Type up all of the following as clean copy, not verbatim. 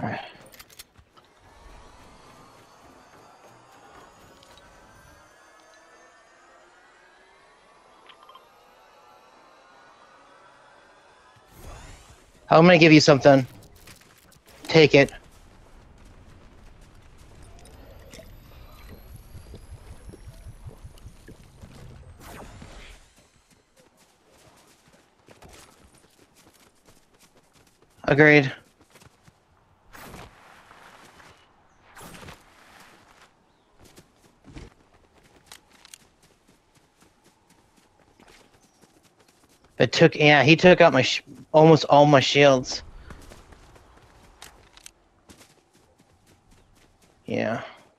I'm gonna give you something. Take it. Agreed. It took, yeah, he took out my almost all my shields. Yeah.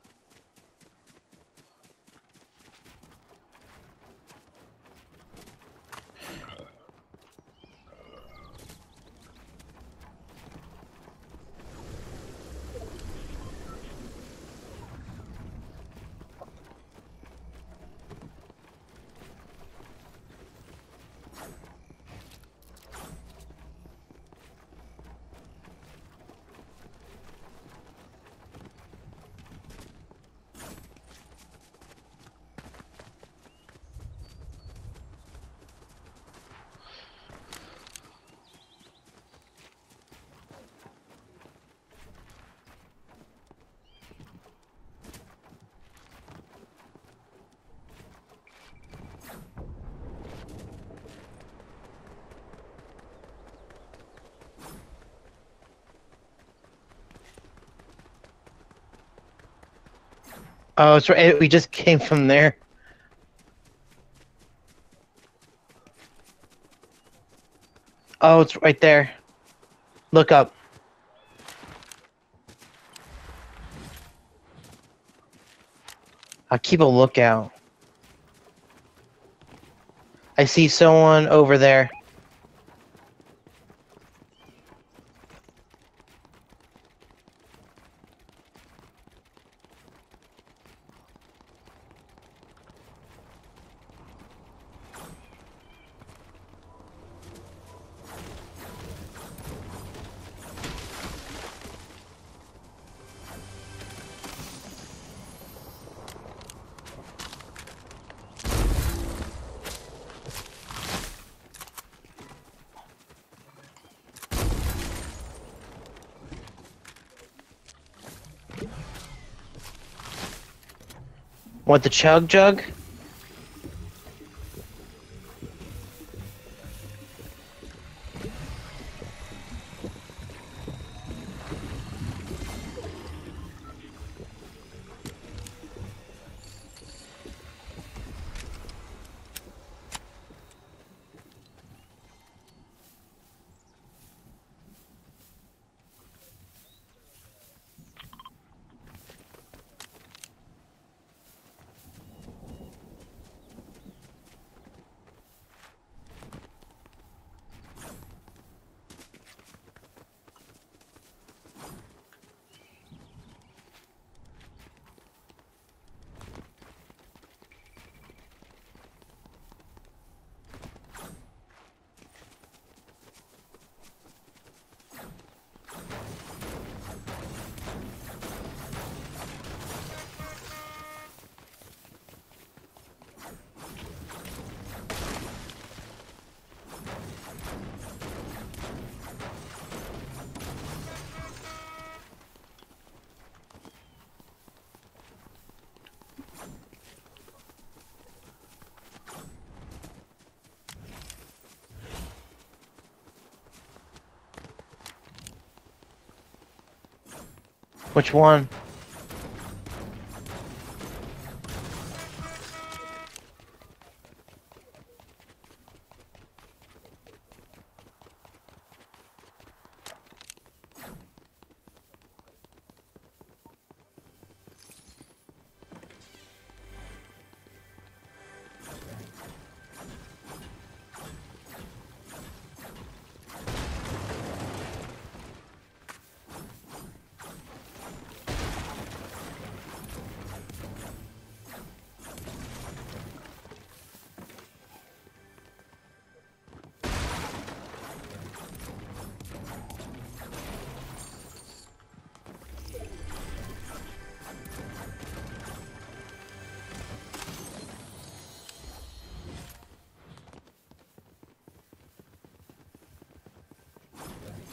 Oh, it's right. We just came from there. Oh, it's right there. Look up. I'll keep a lookout. I see someone over there. Want the chug jug? Which one?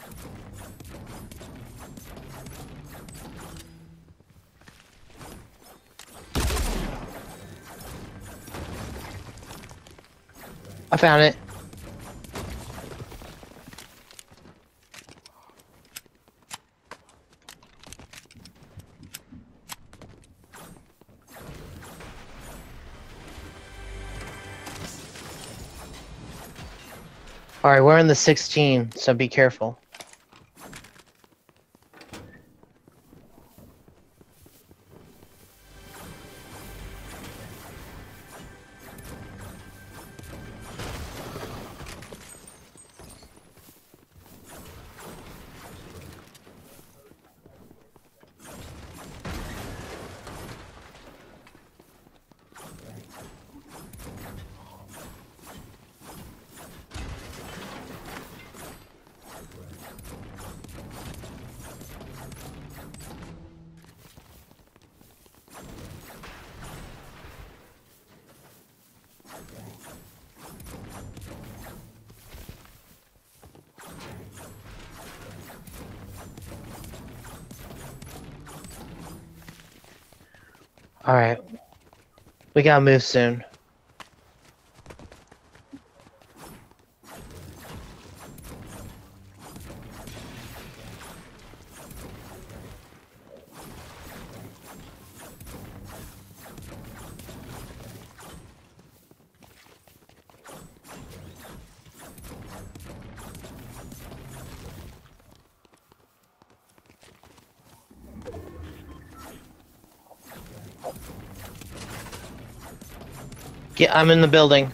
I found it. Alright, we're in the 16, so be careful. Alright. We gotta move soon. Yeah, I'm in the building.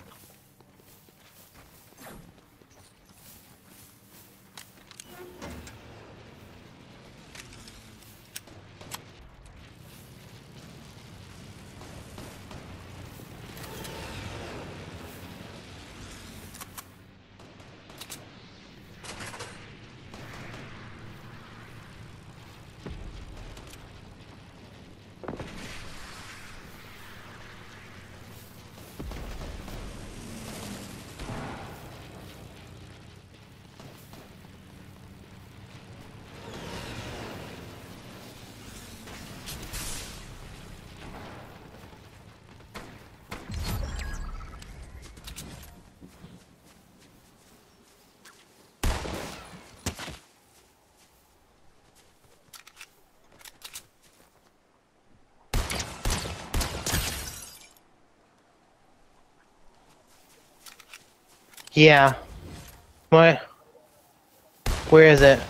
Yeah. What? Where is it?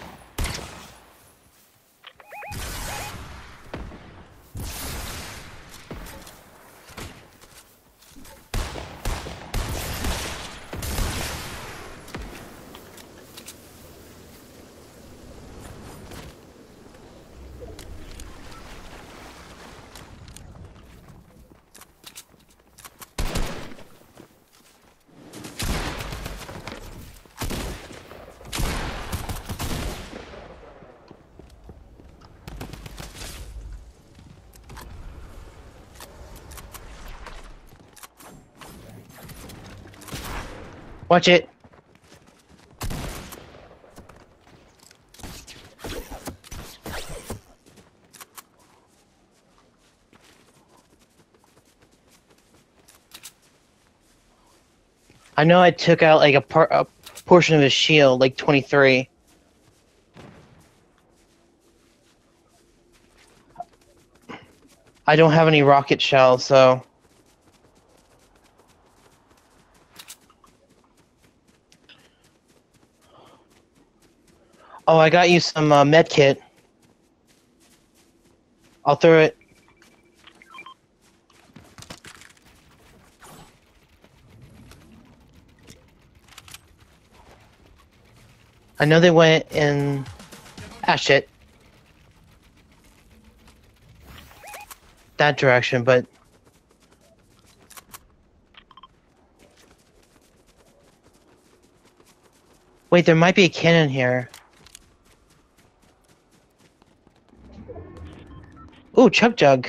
Watch it. I know I took out like a portion of his shield, like 23. I don't have any rocket shells, so... Oh, I got you some med kit. I'll throw it. I know they went in... Ah, shit. That direction, but... Wait, there might be a cannon here. Ooh, Chug Jug.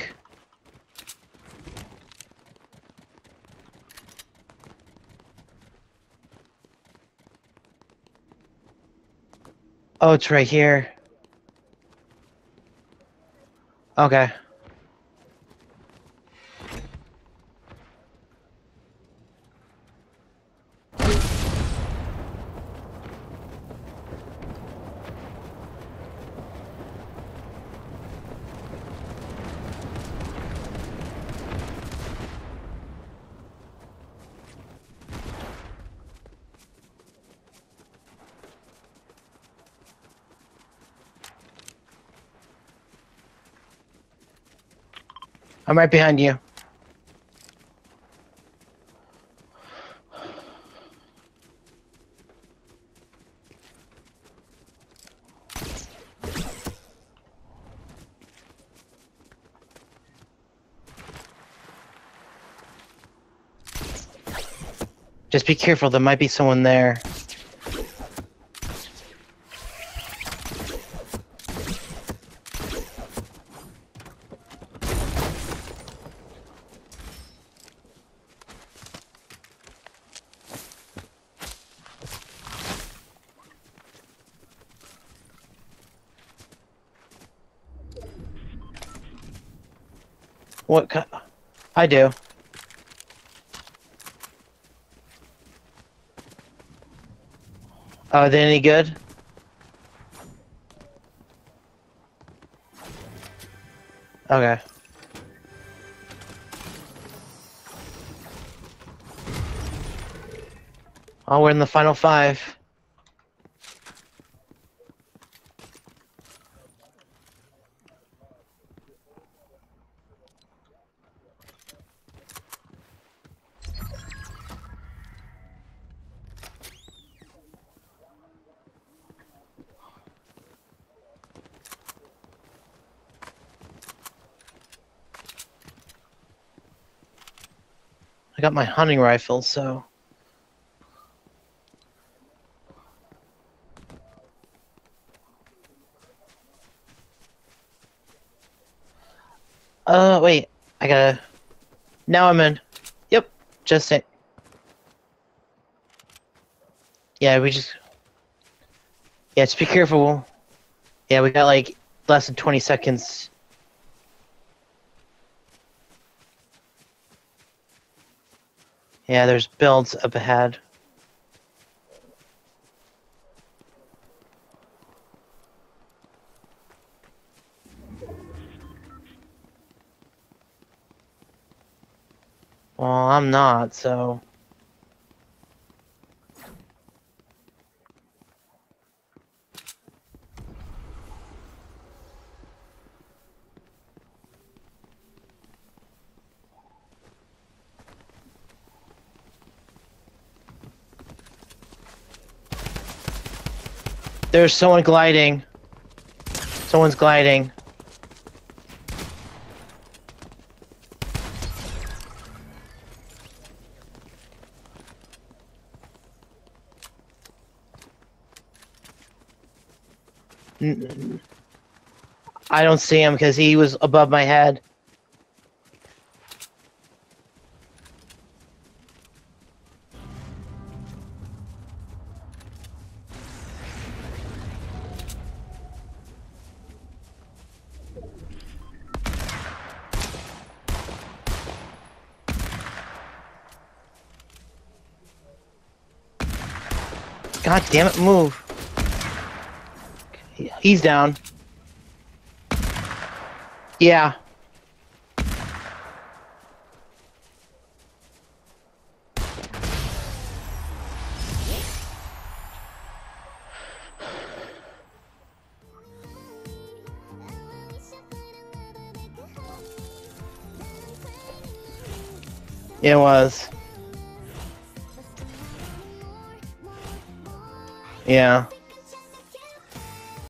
Oh, it's right here. Okay. I'm right behind you. Just be careful, there might be someone there. What kind? I do. Oh, are they any good? Okay. Oh, we're in the final 5. I got my hunting rifle, so... wait. I gotta... Now I'm in. Yep. Just it. Yeah, we just... Yeah, just be careful. Yeah, we got like less than 20 seconds. Yeah, there's builds up ahead. Well, I'm not, so... There's someone gliding. Someone's gliding. I don't see him because he was above my head. God damn it, move. He's down. Yeah. It was. Yeah.